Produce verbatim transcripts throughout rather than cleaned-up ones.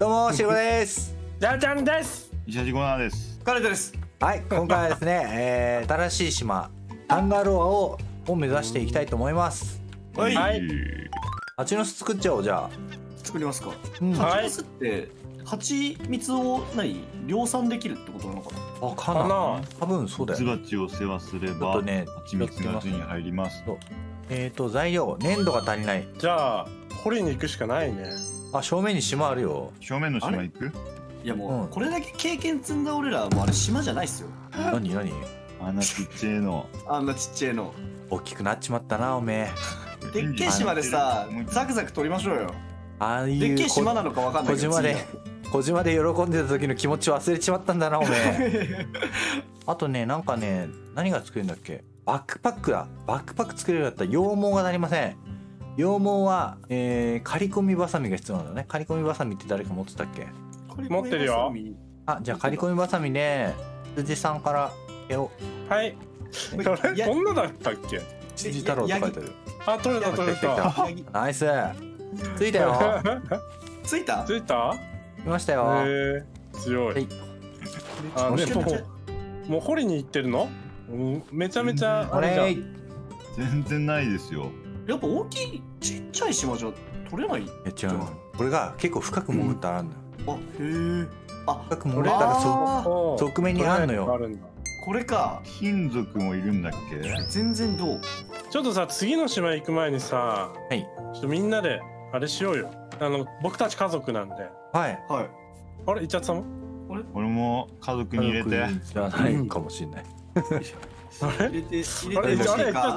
どうもしろです。 じゃんじゃんです。 石橋ゴナーです。 カレトです。 はい、今回はですね、えー、新しい島タンガロアをを目指していきたいと思います。 はい。 はい蜂の巣作っちゃおう。じゃあ作りますか。 うん蜂の巣って蜂蜜を何量産できるってことなのかな。 あ、かなかな多分そうだミツよ。 バチを世話すれちょっばとね蜂蜜が手に入ります。 そうえーと材料粘土が足りない。 じゃあ掘りに行くしかないね。 あ、正面に島あるよ。 正面の島行く？ いやもうんうこれだけ経験積んだ俺らはもうあれ島じゃないっすよ。 何何あんなちっちゃいの。 あんなちっちゃいの。 大きくなっちまったなおめえ。 でっけえ島でさザクザク取りましょうよ。 ああいうでっけえ島なのかわかんないけど。 小島で小島で喜んでた時の気持ち忘れちまったんだなおめえ。あとね、なんかね、何が作れるんだっけ。バックパックだ。バックパック作れるようだったら羊毛がなりません。羊毛は、えー、刈り込みバサミが必要なんだね。刈り込みバサミって誰か持ってたっけ。 持ってるよ。 あ、じゃあ刈り込みバサミで辻さんから絵を。 はい。あれいやこんなだったっけ。 辻太郎って書いてある。 あ、取れた取れた。 ナイス。ついたよ。 ついた？ ついた？ 来ましたよ。 へえ、強。 はいい。 あ、でももう掘りに行ってるの？うんめちゃめちゃああれじゃれ。 全然ないですよ。 やっぱ大きいちっちゃい島じゃ取れない？ いや違うの。これが結構深く潜ったらあるんだよ。 あ、へえ。あ、 深く潜ったらそあーん。 側面にあんのよ。 あるんだ。 これか。 金属もいるんだっけ？ 全然どう？ ちょっとさ、次の島行く前にさ、 はいちょっとみんなであれしようよ。あの僕たち家族なんで。 はい。 はい。 あれ、いっちゃったの？ 俺も家族に入れて。 じゃないかもしれない。 あれ？ 入れて入あれ、 れてほあれ、 しいか。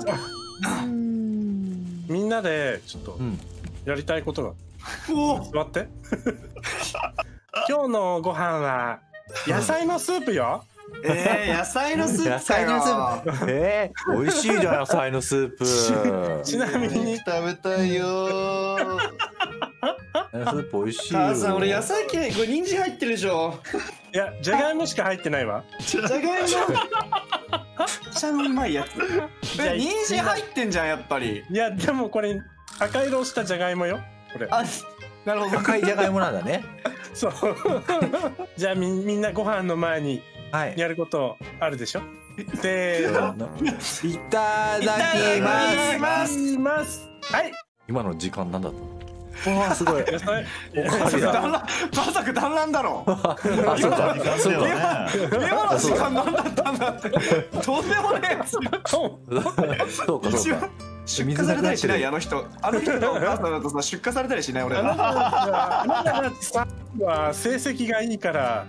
みんなでちょっとうん。 やりたいことが。 おお。 座って。今日のご飯は野菜のスープよ。 えー、野菜のスープかよ。 野菜のスープ。えー、美味しいじゃん野菜のスープ。 ちなみに食べたいよー。 野菜スープ美味しいよ。 母さん、俺野菜嫌い。これ人参入ってるでしょ。 いや、じゃがいもしか入ってないわ。 じゃがいも。ちゃんうまいやつ。 じゃあえ、人参入ってんじゃんやっぱり。 いや、でもこれ赤色をしたじゃがいもよ。これ。 あ、なるほど。 赤いじゃがいもなんだね。 そう。じゃあみみんなご飯の前にはい。 やることあるでしょ。せーの。 いただきます。 ます。 います。はい。 今の時間なんだと。わあすごい。 野菜。 おかわりだ。 団らん、家族団らんだろ。 あ、そうか。そうだよか。 ね。 今の時間なんだったんだって。とんでもねえやつ。 そうかそうか。 一応出荷されたりしないあの人。あの人のお母さんだとさ出荷されたりしない俺ら。 あなたたちさは成績がいいから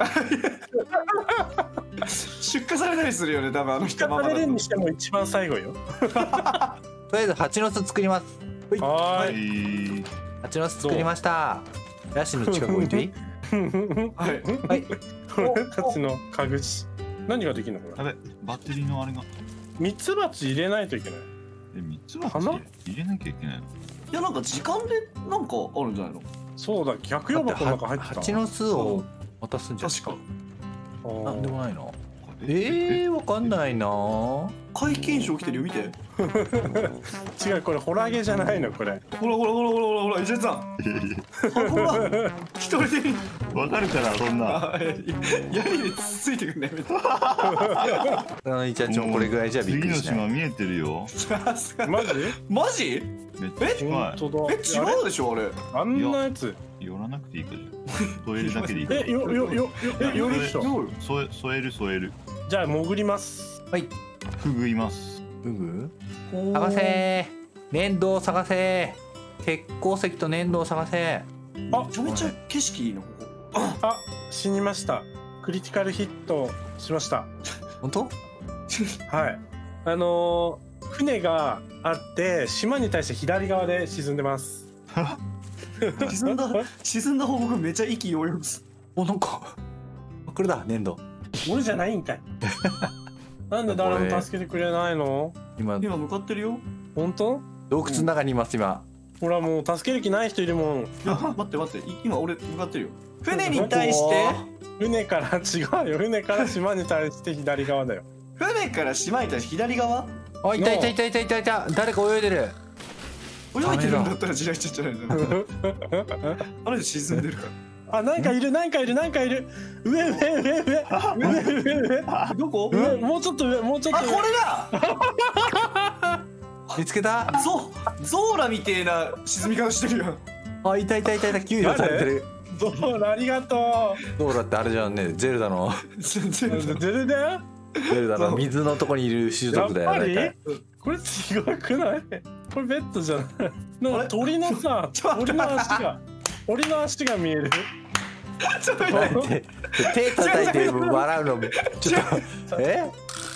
出荷されたりするよね多分あの人ママだと食べれるに。しても一番最後よ。 とりあえず蜂の巣作ります。 ははーい。 い。 蜂の巣作りました。ヤシの近く置いていい？ はい。 はい。 俺たちの家具師。何ができるのこれ。 あれ、バッテリーのあれが。 ミツバチ入れないといけない。 え、ミツバチ花入れなきゃいけないの？ いやなんか時間でなんかあるんじゃないの？ そうだ、百葉箱の中入ってた。 蜂の巣を渡すんじゃん。 確か。 あーなんでもないの。ええー、わかんないな。 皆勤賞来てるよ見て。 違う、これホラゲじゃないのこれ。 ほらほらほらほらほらほら石井さん。 いやいほら一人で。 やわかるからそんな。 あ槍でつついてくんね。 あのいちゃんちもこれぐらいじゃびっく次のりしない。 島見えてるよ。 マジ？ マジ？ めっちゃ近い。 本当だ。 え違うでしょあれ。 あんなやつ。 寄らなくていいかじゃん。添えるだけでいいか。 え、よよよよえ、よるっしょ。 添え添える添える。 じゃあ潜ります。 はい。 フグいます。 フグ？探せー。粘土を探せー。鉄鉱石と粘土を探せー。 めちゃめちゃ景色いいのここ。 あ、死にました。クリティカルヒットしました。 本当？ はい。あのー、船があって島に対して左側で沈んでます。 沈んだ沈んだ報告めちゃ息揚々です。 お、なんかこれだ粘土。 俺じゃないんかい。なんで誰も助けてくれないの？ 今今向かってるよ。 本当？ 洞窟の中にいます今。 ほらもう助ける気ない人いるもん。 いや待って待ってい今俺向かってるよ。船に対して船から違うよ。船から島に対して左側だよ。 船から島に対して左側。 あ、いたいたいたいたいたいた。誰か泳いでる。 泳いでるんだったら地雷ちっちゃないんだよ。あの人沈んでるから。 あ、なんかいる、なんかいる、なんかいる。上、上、上、上、上、上、上、上。 どこ？ 上、もうちょっと上、もうちょっあ、 と上。 これだ。 見つけた。 ゾゾーラみてえな沈み方してるよ。 あ、いたいたいたいた。給料されてる。 ゾーラありがとどうだってあれじゃんね、ゼルダの全然う。ゼルダ？ ゼルダの水のとこにいる種やっ族だよぱり大体。 これ違くない？これベッドじゃない。なんか鳥のさ、 ちょっと鳥の足が、鳥の足が見える。 ちょっと待って手手叩いて笑うのちょっとえ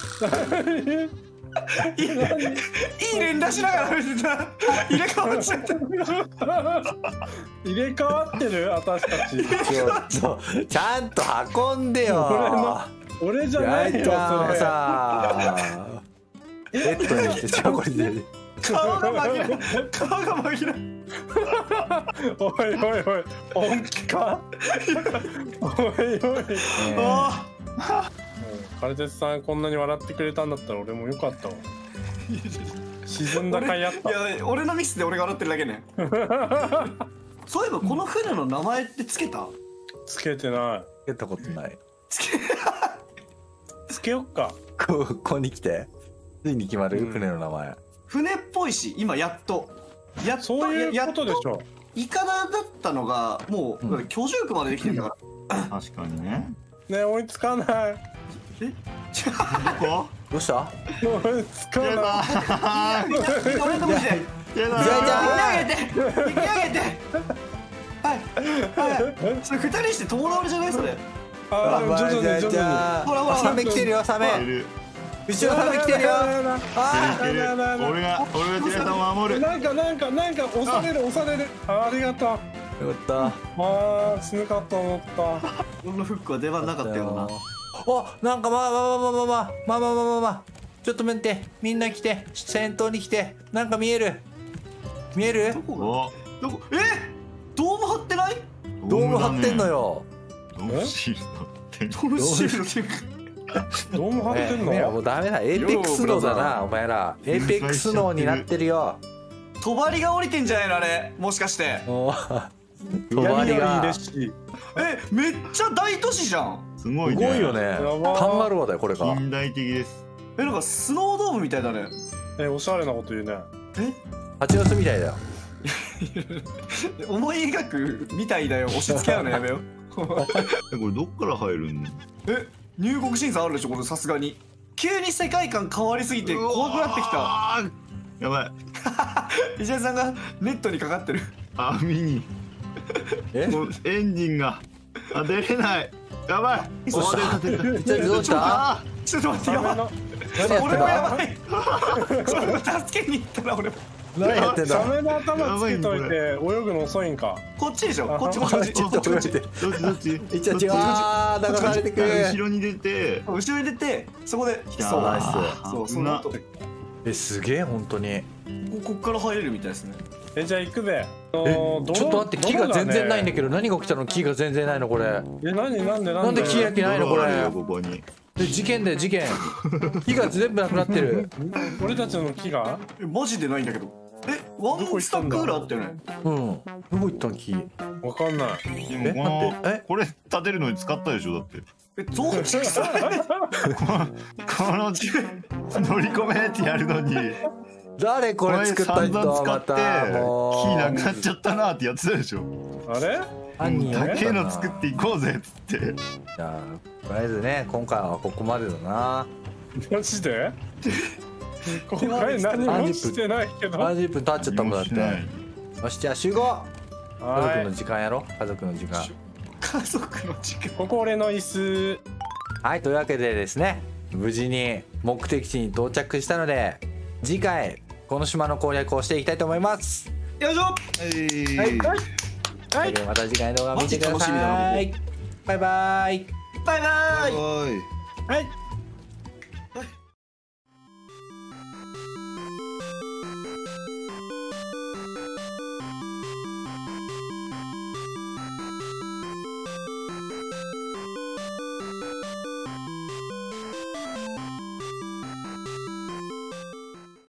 いいいい連打しながら見てた。入れ替わっちゃった。 入れ替わってる私たち。 ちょっとちゃんと運んでよ。 俺の俺じゃないよやいちゃんそれ。 さベッドに行って違うこれで顔が紛ら顔が紛らおいおいおい、本気か？おいおい。 あカルテスさんこんなに笑ってくれたんだったら俺もよかったわ。沈んだ甲斐あった。 いや俺のミスで俺が笑ってるだけね。そういえばこの船の名前ってつけた？ つけてない。 つけたことない。 つけつけよっか。 こここに来てついに決まるうん船の名前。 船っぽいし今やっとやっとそういうことでしょ。 イカダだったのがもう、 うん居住区までできてるんだか確かにね。 ね、追いつかない。 ら。 どこ？ どうした？ 追いつかやなだい。 え俺の無理でやじゃあだ引き上げて引き上げてはいはいそれ二人して友倒れじゃないそれ。 あー、徐々に徐じゃ 々に。 あほらほらサメ来てるよサいメ。 る後ろサメ来てるよ。あいるいる。俺が俺がティラさんを守る。 なんかなんかなんか押される押される。あ、ありがとう。 あよかった。 あー、死ぬかと思った。 俺のフックは出番なかったよな。 お、なんかまあまあまあまあまあまあまあまあまあまあまあちょっと待って、みんな来て、先頭に来て、なんか見える見えるどこお、 がどこえドーム張ってない？ ドーム張ってんの。よ。 ドームシールドって。 ドームシールドっていうかドーム張ってんの？ ねえもうダメだ、エイペックス脳だなお前ら。エイペックス脳になってるよ。 帳が降りてんじゃないのあれもしかして。 おやりより隣が嬉しい。 えめっちゃ大都市じゃん。 すごいすね。 ごいよね。 やばカンガルーだよこれが。 近代的です。 えなんかスノードームみたいだね。 え、おしゃれなこと言うね。 え蜂の巣みたいだよ。 思い描くみたいだよ押し付け合うのやめよう。 え、これどっから入るん？ え入国審査あるでしょこれさすがに。急に世界観変わりすぎて怖くなってきた。 た。やばい。 石田さんがネットにかかってる。 網にえもうエンジンがあ出れない。やばい。 どうしたあ出た出た。 ちょどうしたあちょっと待ってやばい。 何やって俺んだもやばい。助けに行ったら俺も。 何やってんだサメの頭つけといて泳ぐの遅いんか。 こっちでしょこっちこっちこっちちょっとこっちこっち。 待って。 どっちどっち？ 一応違う。あー流されてく後ろに出て。 後ろに出てそこでやそうナイスそうその後でえすげえ本当に。 ここっから入れるみたいですね。 え、じゃあ行くぜ。 えちょっと待って、木が全然ないんだけど、何が起きたの？木が全然ないのこれ。 え、何なんでなんで木だけないのこれ。 泥あるよここに。 え事件だよ事件。木が全部なくなってる。 俺たちの木が？ えマジでないんだけど。えワンスタックぐらいあったよね。 うん。どこ行ったの木？ わかんない。 でもこのえこれ立てるのに使ったでしょだって。 え増築さこの乗り込めってやるのに。 誰ここれれ作った散々 人？ま使ってたもう。 木なくなっちゃったなってやってたでしょ。 あれ？ 犯人やったな高えの作っていこうぜっつって。 じゃあとりあえずね今回はここまでだな。 マジで？今回何もしてないけど。 さんじゅっぷん経っちゃったもんだって。 何もしないよしじゃあ集合。家族はの時間やろ家族の時間。 家族の時間。 い。ここ俺の椅子。 はいというわけでですね無事に目的地に到着したので次回この島の攻略をしていきたいと思います。 よいしょ。 はいはいはい。 それではまた次回の動画見てくだマジ楽しみだなさい。バイバイ。 バイバイ。 おい。 はい。